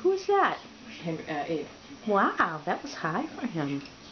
Who's that? Ed. Wow, that was high for him.